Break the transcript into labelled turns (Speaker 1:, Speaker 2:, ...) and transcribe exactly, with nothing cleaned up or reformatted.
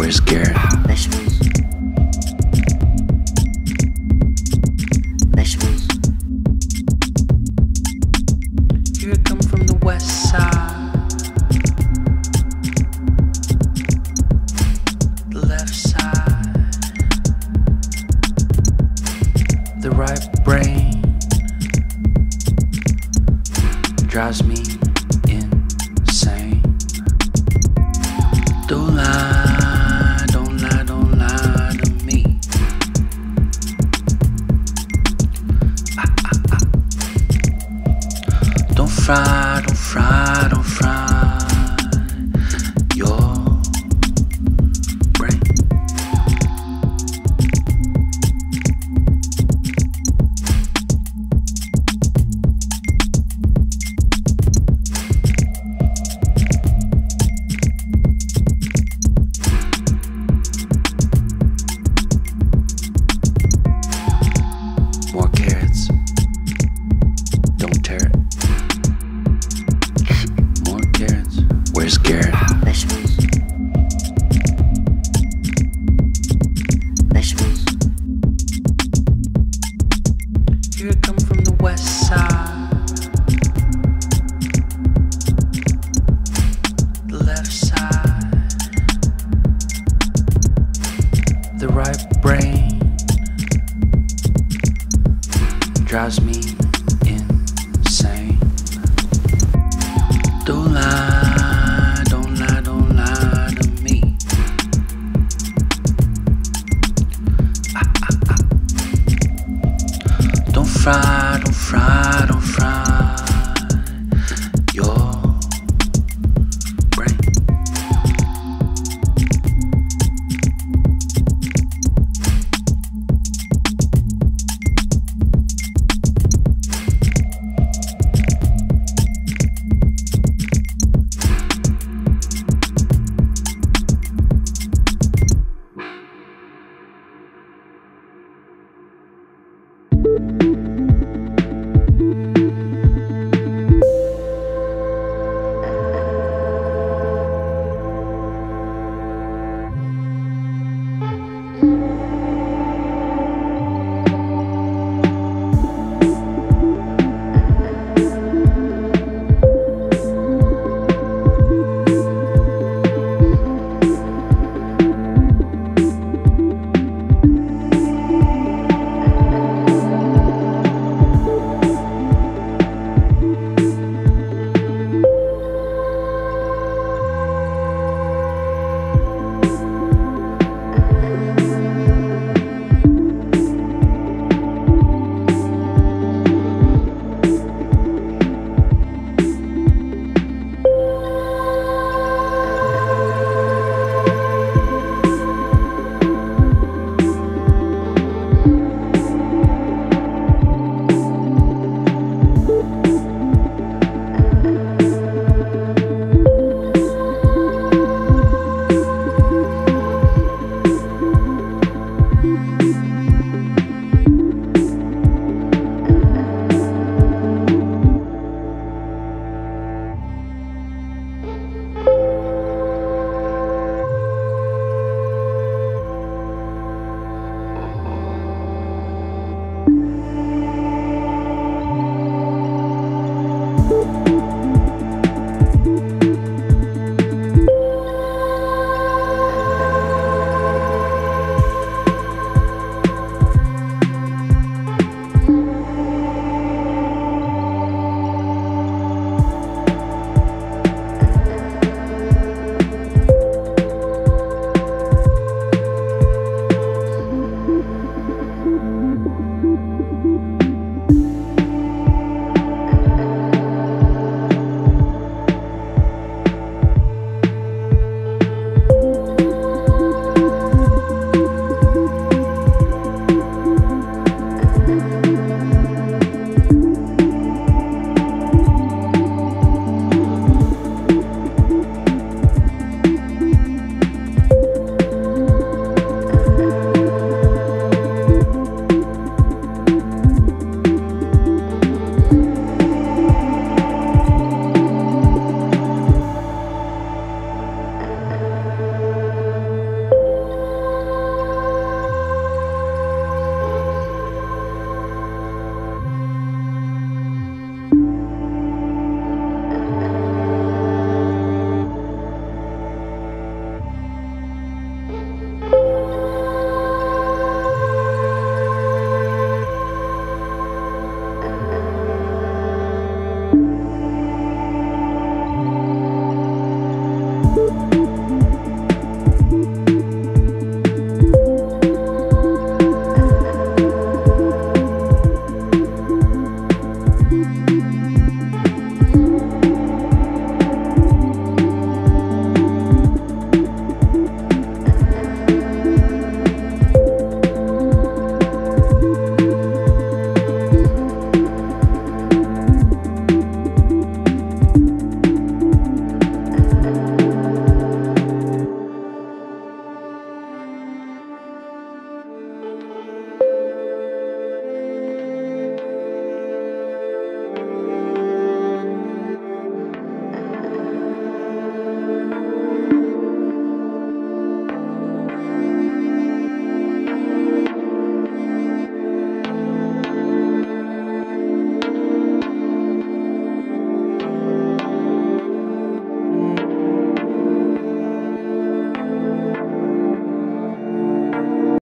Speaker 1: Where's Garrett?
Speaker 2: Vegetables. Vegetables.
Speaker 1: Here I come from the west side, the left side, the right brain drives me insane. Don't lie, don't lie, don't lie to me. Ah, ah, ah. Don't fry, don't fry, don't fry your brain. More carrots. Don't tear it. More carrots. Where's Garrett?
Speaker 2: Vegetables. Vegetables.
Speaker 1: Here I come from the west side, the left side, the right brain drives me insane. Don't lie, don't lie, don't lie to me. Ah, ah, ah. Don't fry, don't fry, don't